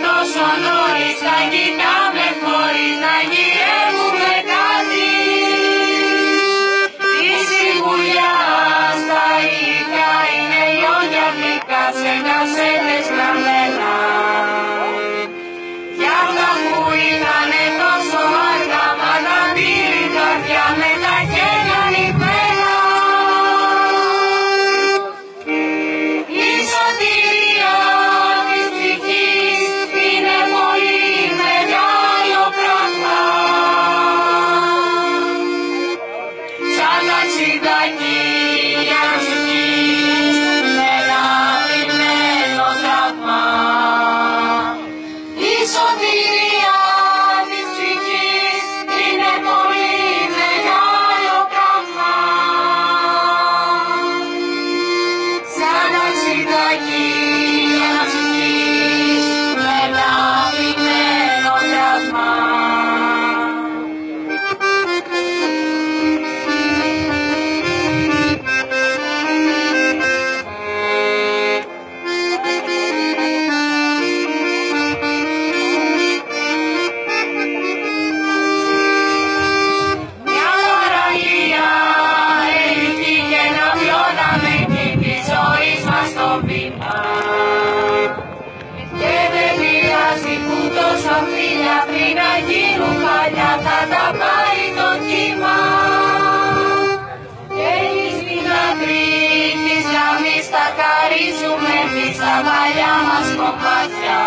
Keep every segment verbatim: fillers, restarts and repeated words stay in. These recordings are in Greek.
τόσο νωρίς, θα κοιτάμε χωρίς να γυρεύουμε κάτι. Η σιγουριά στα υλικά είναι λόγια γλυκά σε κασέτες γραμμένα. Κι αυτά που ήτανε τόσο αργά, μα τα πήρε η καρδιά με τα χέρια νηπένα. Η σωτηρία της ψυχής είναι πολύ μεγάλο πράγμα. Σαν ταξιδάκι για να σου πεις με ένα αφηρημένο τραύμα. Η σωτηρία της ψυχής είναι πολύ μεγάλο πράγμα. Σαν ταξιδάκι για να σου πεις με ένα αφηρημένο τραύμα. Μια παραλία ερυθή και να βιώναμε εκεί της ζωής μας το βήμα. Και δεν πειράζει που τόσο φίλια πριν να γίνουν παλιά θα τα πάρει το κύμα. Και εμείς στην άκρη της γραμμής θα χαρίζουμε εμείς τα παλιά μας κομμάτια.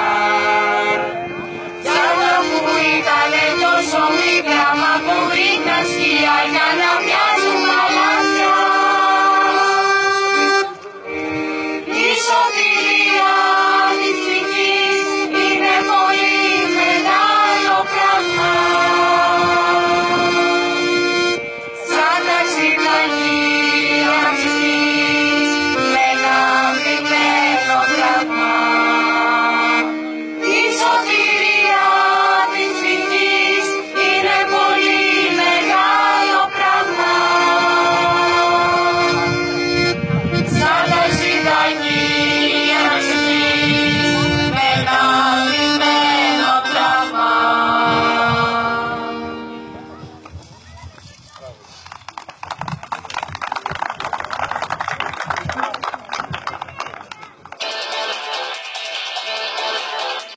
Κι αυτά που ήτανε τόσο μικρά μα που βρήκαν σκιά για να μοιάζουν παλάτια. Η σωτηρία της ψυχής είναι πολύ μεγάλο πράγμα. Σαν ταξιδάκι